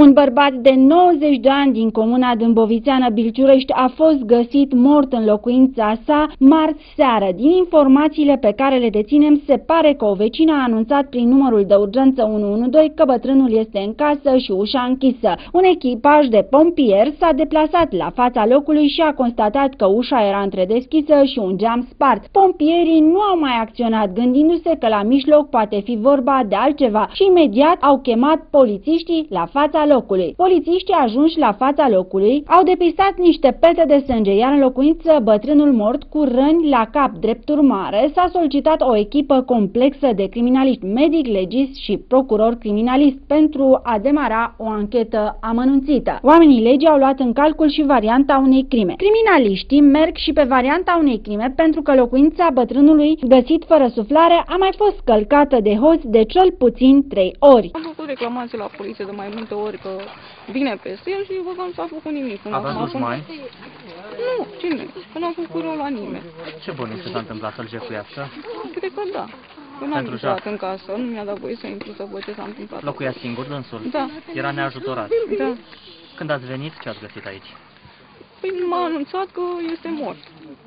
Un bărbat de 90 de ani din comuna Dâmbovițeană Bilciurești a fost găsit mort în locuința sa marți seară. Din informațiile pe care le deținem, se pare că o vecină a anunțat prin numărul de urgență 112 că bătrânul este în casă și ușa închisă. Un echipaj de pompieri s-a deplasat la fața locului și a constatat că ușa era întredeschisă și un geam spart. Pompierii nu au mai acționat, gândindu-se că la mijloc poate fi vorba de altceva, și imediat au chemat polițiștii la fața locului. Polițiștii ajunși la fața locului au depistat niște pete de sânge, iar în locuință bătrânul mort cu răni la cap. Drept urmare, s-a solicitat o echipă complexă de criminaliști, medic legist și procuror criminalist pentru a demara o anchetă amănunțită. Oamenii legii au luat în calcul și varianta unei crime. Criminaliștii merg și pe varianta unei crime pentru că locuința bătrânului găsit fără suflare a mai fost călcată de hoți de cel puțin 3 ori. Am făcut reclamații la poliție de mai multe ori că vine peste el și văd că nu s-a făcut nimic. Aveți dus mai? Nu, cine? Că n-am făcut rău la nimeni. Ce bănuiți s-a întâmplat să-l jefuiască? Cred că da. Eu n-am intrat în casă, nu mi-a dat voie să intru să văd ce s-a întâmplat. Locuia singur dânsul? Da. Era neajutorat? Da. Când ați venit, ce ați găsit aici? Păi m-a anunțat că este mort.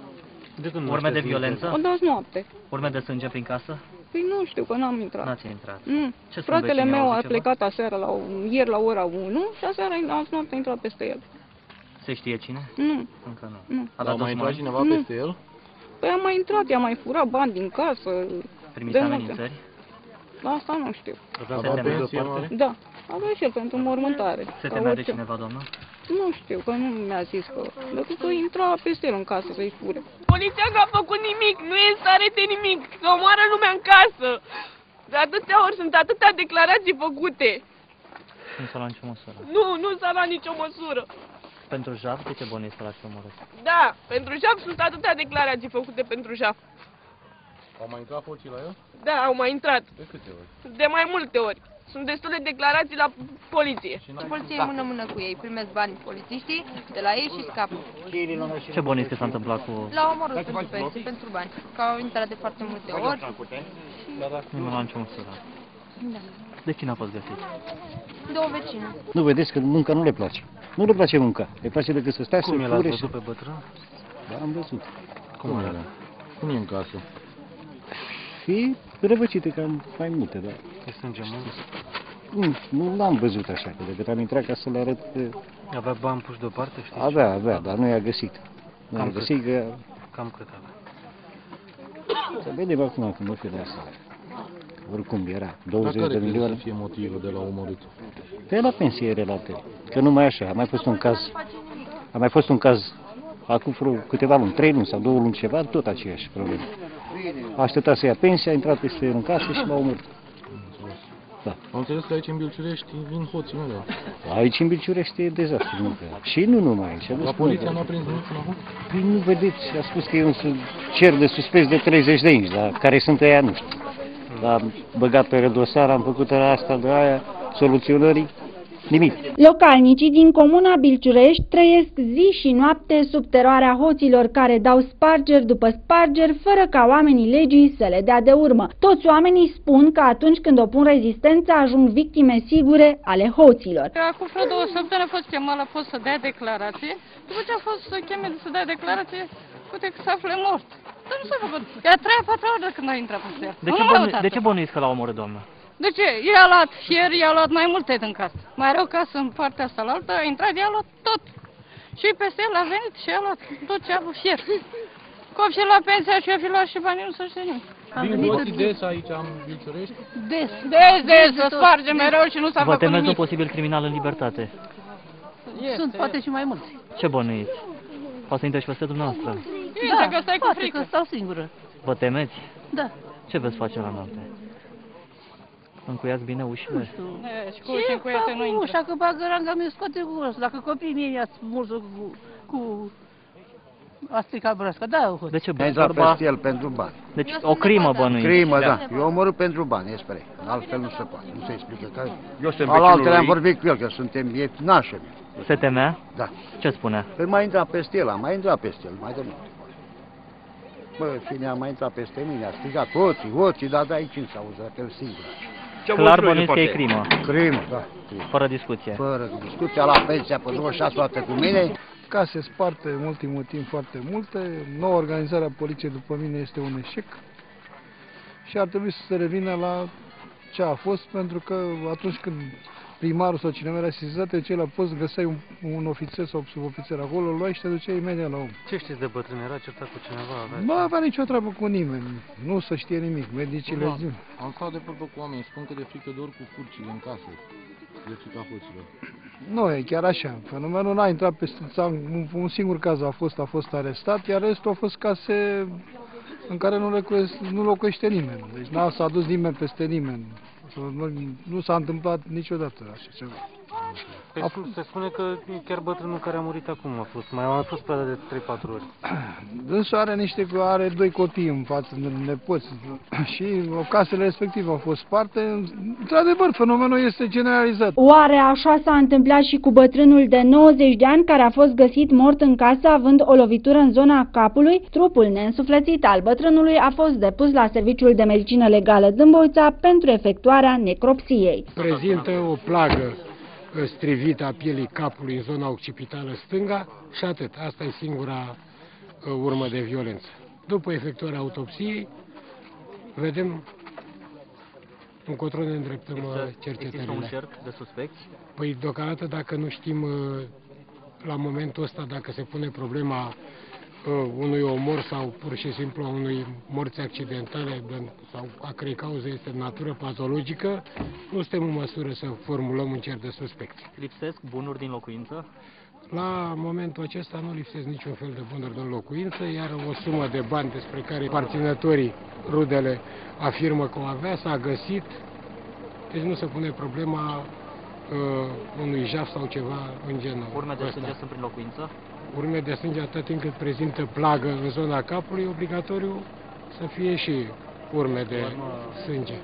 Urme de violență? O dați noapte. Urme de sânge prin casă? Păi nu știu, că n-am intrat. N-ați intrat. Nu. Ce spun Fratele vecinii, meu au a auzit plecat aseară, ieri la ora 1 și aseară azi noapte a intrat peste el. Se știe cine? Nu. Încă nu. Nu. A dat mai intrat mai? cineva peste el? Păi a mai intrat, i-a mai furat bani din casă. Primiți amenințări? Asta nu știu. A dat pensie mare? Da. Avea și el pentru mormântare. Se temea de cineva, doamnă? Nu știu, că nu mi-a zis că... Decât că intra peste el în casă să-i fure. Poliția nu a făcut nimic, nu e în stare de nimic, să omoară lumea în casă. De atâtea ori sunt atâtea declarații făcute. Nu s-a luat nicio măsură. Nu s-a luat nicio măsură. Pentru jaf, de ce bănuiți că l-ați omorât? Da, pentru jaf sunt atâtea declarații făcute pentru jaf. Au mai intrat hoții la el? Da, au mai intrat. De câte ori? De mai multe ori. Sunt destule declarații la poliție. Poliția e mână-mână cu ei, primesc bani polițiștii de la ei și scapă. Ce bănuiți că s-a întâmplat cu... L-au omorât pentru pensii, pentru bani, că au intrat de foarte multe ori. Nu l-a nicio măsură. Da. De cine a fost găsit? De o vecină. Nu vedeți că munca nu le place. Nu le place munca. Le place decât să stea, să Cum l-ați fure văzut pe bătrân? Da, am văzut. Cum era? Cum e în casă? Și răvăcite cam mai multe, da. E sânge mult? Nu l-am văzut așa, că decât am intrat ca să le arăt. Avea bani puși deoparte, știi? Avea, dar nu i-a găsit. Nu i-a găsit că... Cam cât avea? Să vedem acum cum o fi de asta. Oricum era 20 Dar de care milioane. să fie motivul de la omorât? Pe la pensie relate. Că numai așa, a mai fost un caz. A mai fost un caz acum vreo câteva luni, 3 luni sau 2 luni ceva, tot aceeași problemă. A așteptat să ia pensia, a intrat peste el în casă și l-a omorât. Da. Am înțeles că aici în Bilciurești vin hoții mereu. Aici în Bilciurești e dezastru. Nu? Și nu numai aici. La poliția n-a prins nimic până acum? Păi nu vedeți, a spus că e un cer de suspect de 30 de inci, dar care sunt ăia nu știu. Am băgat pe redosar, am făcut asta de aia, soluționării, nimic. Localnicii din comuna Bilciurești trăiesc zi și noapte sub teroarea hoților care dau spargeri după spargeri fără ca oamenii legii să le dea de urmă. Toți oamenii spun că atunci când opun rezistență ajung victime sigure ale hoților. Acum vreo 2 săptămâni a fost chemat la post să dea declarație. După ce a fost să cheme să dea declarație, uite că se află mort. Dar nu s-a făcut. E a 3-a, 4-a oră când a intrat peste el. De ce bănuiți că l-a omorât, doamnă? De ce? I-a luat fier, i-a luat mai multe din casă. Mai are o casă în partea asta la altă, a intrat, i-a luat tot. Și peste el a venit și a luat tot ce a avut fier. Că o fi luat pensia și o fi luat și banii, nu se știe nimic. Vin hoții des aici în Bilciurești? Des, să sparge mereu și nu s-a Vă făcut temeți de nimic. un posibil criminal în libertate? Sunt poate și mai mulți. Ce bănuiți? Poate să intre și peste dumneavoastră. Uite că stai cu poate frică. că stau singură. Vă temeți? Da. Ce veți face la noapte? Încuiați bine ușile? Și cu uși încuiate nu intră. Ușa, că bagă ranga mi scoate cu ăsta. Dacă copiii mei i-a smuls cu a stricat brăscă, da, o De ce A intrat peste el pentru bani. Deci o crimă bănuiți. Crimă, da. Eu omorât pentru bani, e spre. Altfel nu se poate, nu se explică. Că Eu sunt al altele am vorbit cu el, că suntem nașe. Se temea? Da. Ce spunea? Păi mai intrat peste el, am mai intrat peste el, mai de mult. Bă, cine a mai intrat peste mine, a strigat hoții, dar de aici nu s-a auzit, el singur. Clar bănuiți că e crimă. Crimă, da. Fără discuție. Fără discuția, la pensia pe 26 toate cu mine. Case sparte în ultimul timp foarte multe, noua organizare a poliției după mine este un eșec și ar trebui să se revină la ce a fost, pentru că atunci când primarul sau cineva era sesizat, de ce la post găseai un ofițer sau subofițer acolo, îl luai și te duceai imediat la om. Ce știți de bătrân? Era certat cu cineva? Nu avea nicio treabă cu nimeni, nu se știe nimic, medicii le zic. Am stat de vorbă cu oameni, spun că de frică dor cu furcile în casă, de frica hoților. Nu e chiar așa, fenomenul n-a intrat peste un singur caz a fost arestat, iar restul au fost case în care nu locuiește nimeni, deci s-a dus nimeni peste nimeni. Nu s-a întâmplat niciodată așa ceva. Se spune că chiar bătrânul care a murit acum mai a fost pe de 3-4 ori. Dânsul are 2 copii în față, nepoți, și casele respective au fost sparte. Într-adevăr, fenomenul este generalizat. Oare așa s-a întâmplat și cu bătrânul de 90 de ani care a fost găsit mort în casă având o lovitură în zona capului? Trupul neînsuflețit al bătrânului a fost depus la Serviciul de Medicină Legală Dâmbovița pentru efectuarea necropsiei. Prezintă o plagă strivită a pielii capului în zona occipitală stânga și atât. Asta e singura urmă de violență. După efectuarea autopsiei, vedem încotro ne îndreptăm cercetările. Există un cerc de suspecți? Păi deocamdată dacă nu știm la momentul ăsta dacă se pune problema unui omor sau pur și simplu a unui morți accidentale sau a cărei cauză este de natură patologică, nu suntem în măsură să formulăm un cer de suspecție. Lipsesc bunuri din locuință? La momentul acesta nu lipsesc niciun fel de bunuri din locuință, iar o sumă de bani despre care aparținătorii, rudele, afirmă că o avea, s-a găsit, deci nu se pune problema unui jaf sau ceva în genul. Urme de sânge sunt prin locuință? Urme de sânge atât timp cât prezintă plagă în zona capului, obligatoriu să fie și urme de sânge.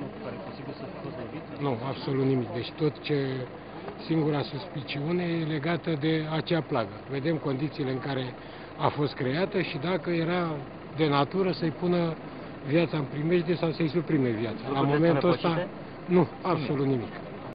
Nu, absolut nimic. Deci tot ce singura suspiciune e legată de acea plagă. Vedem condițiile în care a fost creată și dacă era de natură să-i pună viața în primejdie sau să-i suprime viața. La momentul ăsta, nu, absolut nimic.